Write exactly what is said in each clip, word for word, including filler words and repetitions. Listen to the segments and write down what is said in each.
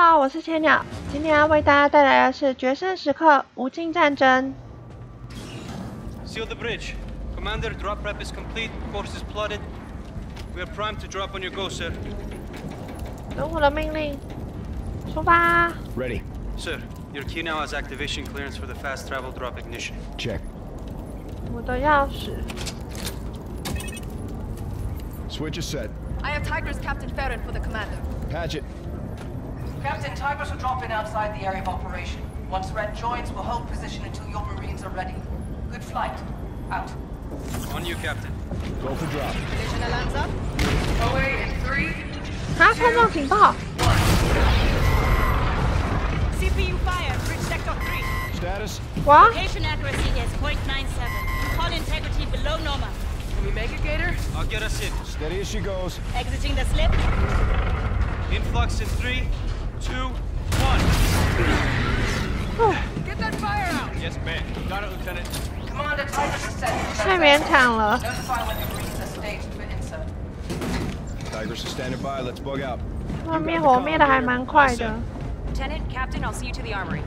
好，我是千鸟，今天要为大家带来的是决胜时刻无尽战争。 Seal the bridge. Commander, drop prep is complete. Course is plotted. We are primed to drop on your go, sir. 等我的命令，出发。 Ready. Sir, your key now has activation clearance for the fast travel drop ignition. Check. 我的钥匙。 Switch is set. I have Tigris Captain Farron for the commander. Patch it. Captain, Tigris will drop in outside the area of operation. Once Red joins, we'll hold position until your Marines are ready. Good flight. Out. On you, Captain. Go for drop. Vision alarms up. Away in three. 啊！碰撞警报。 C P U fire. Bridge sector three. Status. What? Location accuracy is zero point nine seven. Hull integrity below normal. Can we make it, Gator? I'll get us in. Steady as she goes. Exiting the slip. Influx in three, two, one. Get that fire out! Yes, ma'am. Got it, Lieutenant. Commander, Tigris is set. 太勉强了。 Notify when the Marines are staged for insert. Tigers is standing by. Let's bug out. 那灭火灭的还蛮快的。 Lieutenant, Captain, I'll see you to the armory.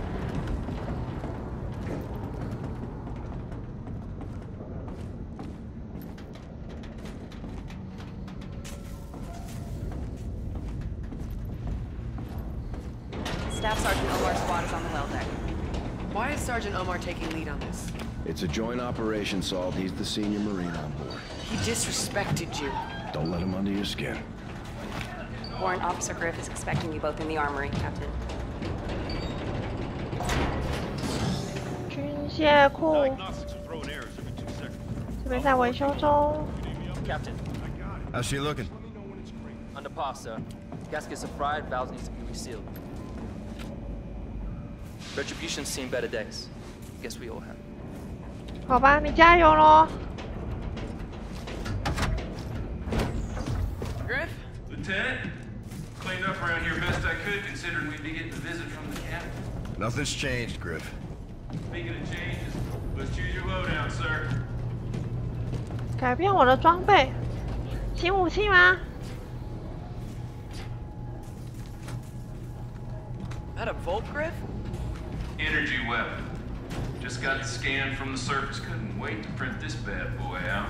Staff Sergeant Omar's squad is on the well deck. Why is Sergeant Omar taking lead on this? It's a joint operation, Salt. He's the senior Marine on board. He disrespected you. Don't let him under your skin. Warrant Officer Griff is expecting you both in the armory, Captain. 军械库这边在维修中。 Captain. How's she looking? Under par, sir. Gaskets are fried, valves need to be resealed. Retribution's seen better days. Guess we all have. 好吧，你加油咯。 Griff? Lieutenant, cleaned up around here best I could, considering we'd be getting a visit from the captain. Nothing's changed, Griff. Speaking of changes, let's choose your loadout, sir. 改变我的装备，新武器吗？ That a Volt, Griff? Energy weapon. Just got the scan from the surface. Couldn't wait to print this bad boy out.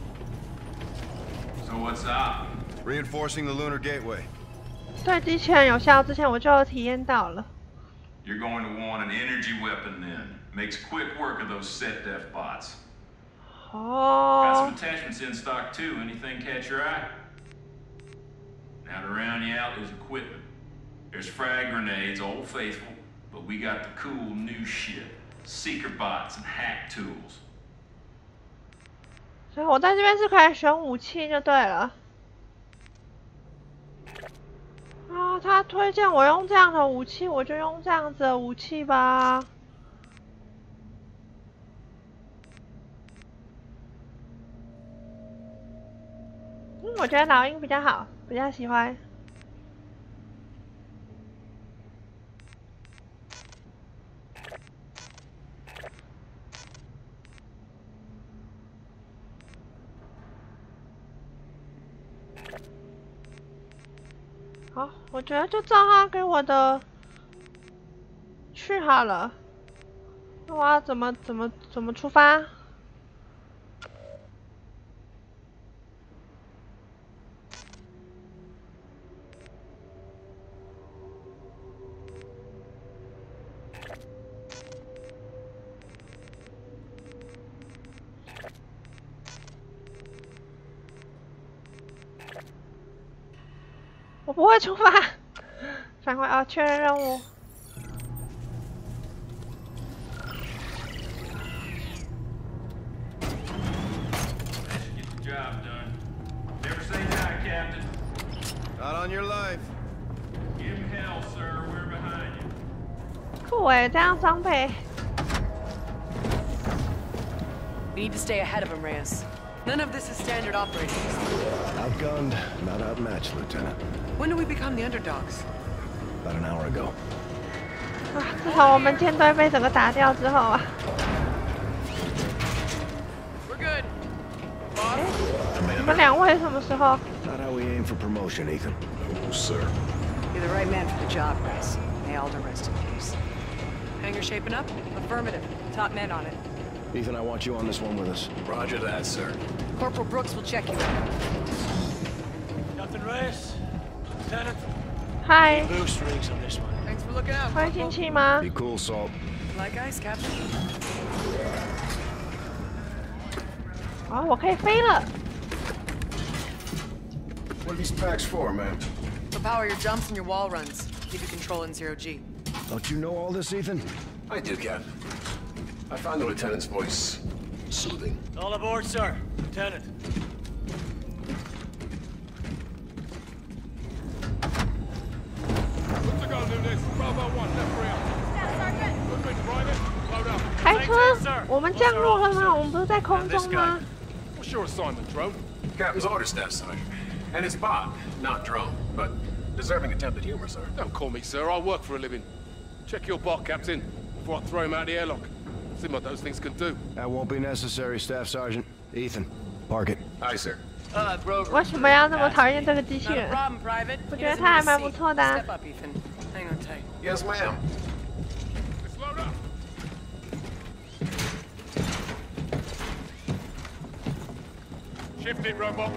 So what's up? Reinforcing the lunar gateway. 对机器人有效，之前我就有体验到了。 You're going to want an energy weapon then. Makes quick work of those set def bots. Got 哦 some， attachments in stock too. Anything catch your eye? Now to round you out is equipment. There's frag grenades, old faithful, but we got the cool new shit. Seeker bots and hack tools. 所以我在这边是可以选武器就对了。啊，他推荐我用这样的武器，我就用这样子的武器吧。嗯，我觉得老鹰比较好，比较喜欢。 好，我觉得就照他给我的去好了。那我要怎么怎么怎么出发？我不会出发，返回啊，确认任务。 That should get the job done. Never say die, Captain. Not on your life. Give him hell, sir. We're behind you. 酷诶，这样装备。 We need to stay ahead of him, Reyes. None of this is standard operations. Outgunned, not outmatched, Lieutenant. When do we become the underdogs? About an hour ago. 啊，自从我们舰队被整个打掉之后啊， We're good. 你们两位什么时候？ Not how we aim for promotion, Ethan. No, sir. You're the right man for the job, Grace. May Alder rest in peace. Hangar shaping up? Affirmative. Top men on it. Ethan, I want you on this one with us. Roger that, sir. Corporal Brooks will check you out. Captain Reyes, Lieutenant. Hi， Boost rigs on this one. Thanks for looking out. 欢进气吗？ Be cool, Salt. Like ice, Captain. 哦，我可以飞了。 What are these packs for, man? To power your jumps and your wall runs. Keep you control in zero G. Don't you know all this, Ethan? I do, Captain. I find the lieutenant's voice soothing. All aboard, sir. Lieutenant. What's the gun do this? Bravo one, left rear. Movement, private. Load up. 开车，我们降落了吗？我们不是在空中吗？ What's your assignment, drone? Captain's orders, Staff Sergeant. And it's Bob, not drone, but deserving attempted humor, sir. Don't call me sir, I work for a living. Check your bot, Captain, before I throw him out the airlock. See what those things can do. That won't be necessary, Staff Sergeant. Ethan, park it. Aye, sir. Uh, Grover. 为什么要那么讨厌这个机器 Not a 人？ problem, Private. 我觉得他还蛮不错的啊。 Step up, Ethan. Hang on tight. Yes, ma'am. Let's load up. Shift it, robot.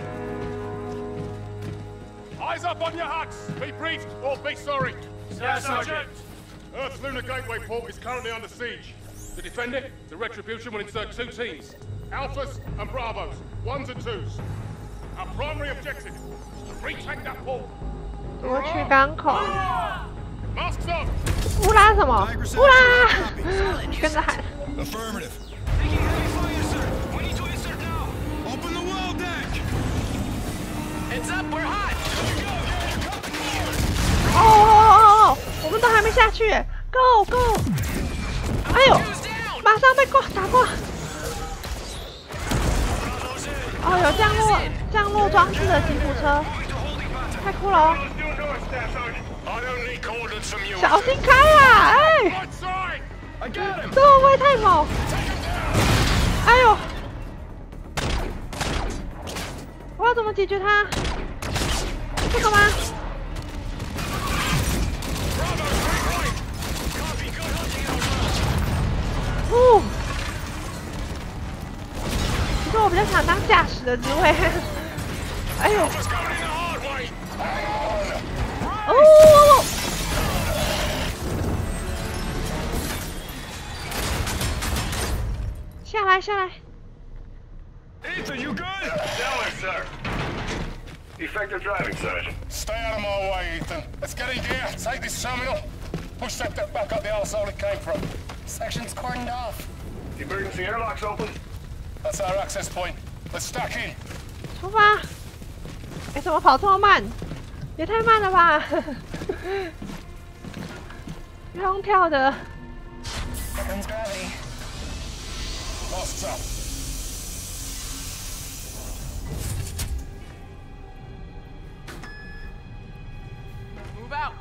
Eyes up on your huts. Be briefed or be sorry. Yes, Sergeant. Earth's lunar gateway port is currently under siege. To defend it, the Retribution will insert two teams. Alphas and Bravos. Ones and twos. Our primary objective is to retake that port. 夺取港口。 Masks up! 乌拉什么？乌拉！跟着喊。 Affirmative. Taking heavy fire, sir. We need to insert now. Open the well deck! Heads up, we're hot! 哦哦哦哦！我们都还没下去 ，Go Go！ 哎呦，马上被挂打挂。哦，有降落降落装置的吉普车，太酷了哦！ I don't need coordinates from you. 小心开啊！哎， Right side! I got him! 这会不会太猛？哎呦！我要怎么解决它？这个吗？ 哦，其实我比较想当驾驶的职位。哎呦！哦！下来，下来！ Ethan, you good? Stellar, sir. Effective driving, Sergeant. Stay out of my way, Ethan. Let's get in gear. Take this terminal. Push that deck back up the arsehole it came from. Section's cordoned off. Emergency airlock's open. That's our access point. Let's stack in. 出发！哎，怎么跑这么慢？也太慢了吧！不用跳的。 Here comes gravity. Masks up. Move out.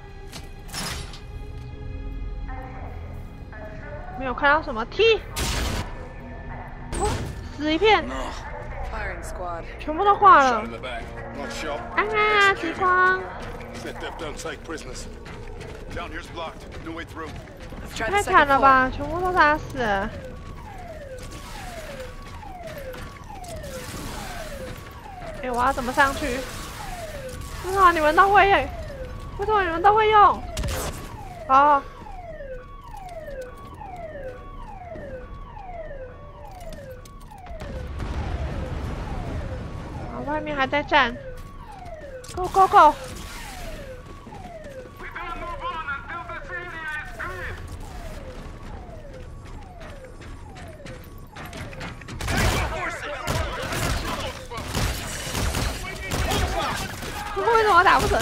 没有看到什么 T， 哦，死一片， Firing squad. 全部都化 Shot 了 in。the back. Not shot. 啊，起床！ Said Dev don't take prisoners. Down here's blocked. No way through. Let's try 太 the 惨 second 了 floor. 吧，全部都打死了。哎，我要怎么上去？为什么你们都会？为什么你们都会用？哦。 外面还在站 ，Go Go Go！ 为什么打不成？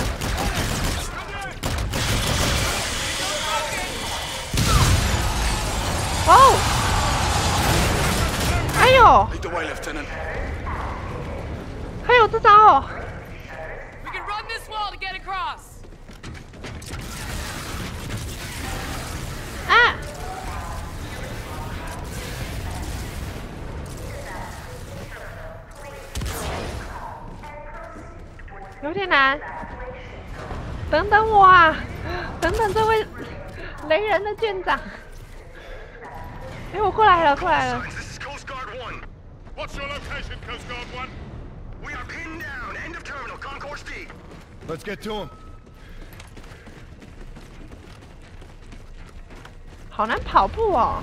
哦！哎呦！ Lead the way, Lieutenant. 还有这招哦！ We can run this wall to get across. 啊！有点难。 等等我啊！等等这位雷人的舰长。哎，我过来了，过来了。 What's your location, Coast Guard One? We are pinned down. End of terminal. Concourse D. Let's get to him. 好难跑步哦。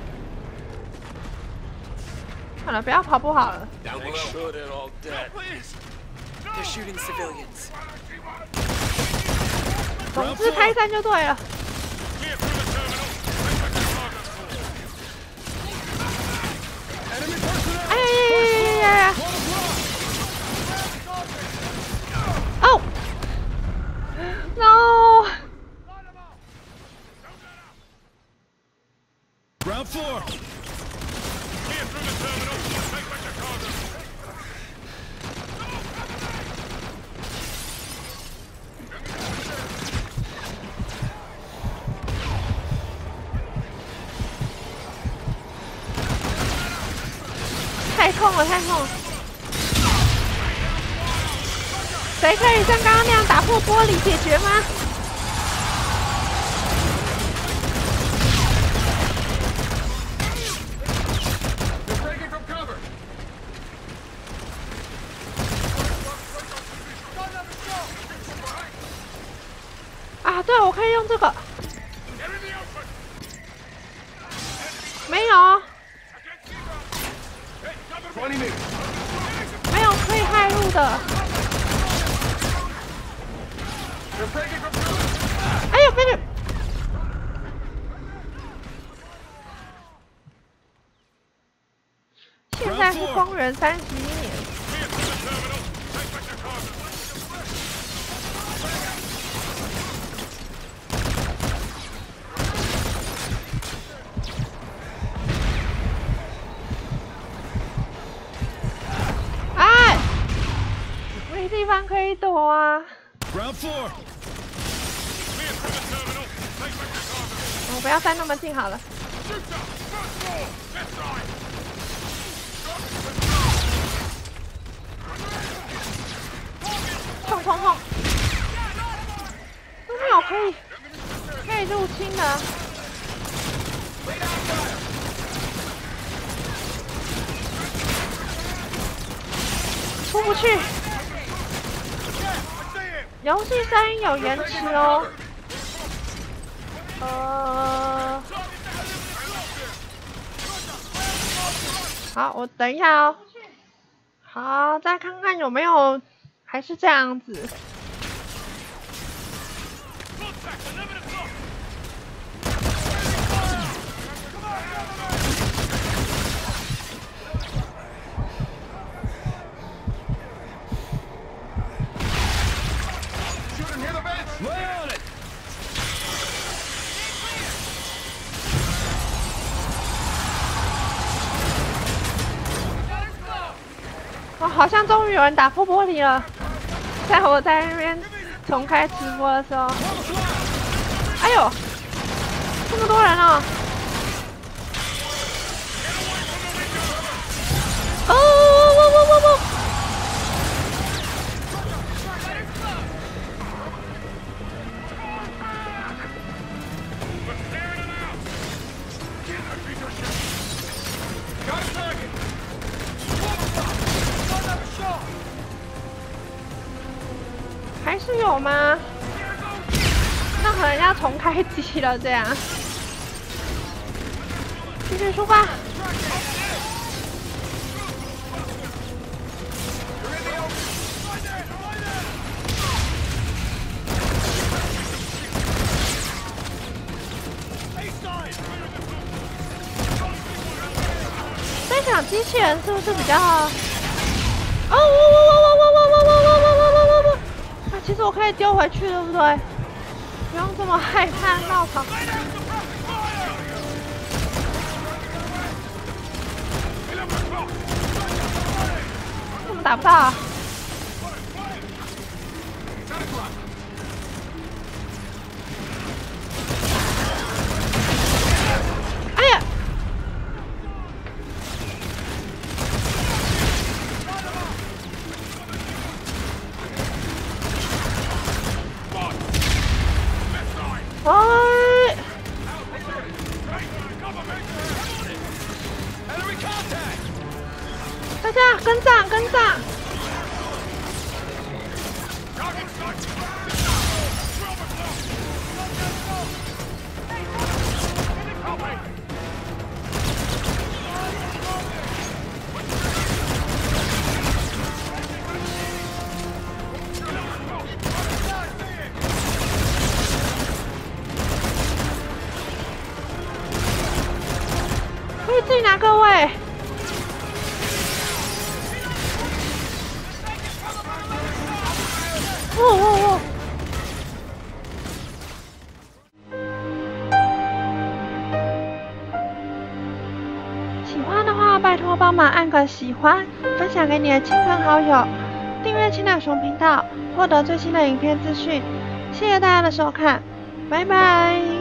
好了，不要跑步好了。 Make sure they're all dead. They're shooting civilians. 总之开战就对了。 Clear through the terminal. Take back the cargo. 哎呀呀呀呀呀！哦 ，no！ Ground floor. Clear through the terminal. Take back the cargo. 太痛了，太痛了！谁可以像刚刚那样打破玻璃解决吗？啊，对，我可以用这个。没有。 没有可以害入的。哎呦，别别！现在是公元三十一年。没地方可以躲啊！ Ground floor. 我不要站那么近好了。冲冲冲！都没有可以可以入侵的。出不去。 游戏声音有延迟哦。呃，好，我等一下哦。好，再看看有没有还是这样子。哇，好像终于有人打破玻璃了，在我在那边重开直播的时候，哎呦，这么多人哦！哦，我我我我！还是有吗？那可能要重开机了，这样。继续出发。这场机器人是不是比较？哦，我我我我我我我我我我我我！啊，其实我可以丢回去，对不对？不用这么害怕闹场。怎么打不到啊？哎呀！ 大家跟上，跟上！可以自己拿各位。 哦哦哦！喜欢的话，拜托帮忙按个喜欢，分享给你的亲朋好友，订阅青鸟熊频道，获得最新的影片资讯。谢谢大家的收看，拜拜。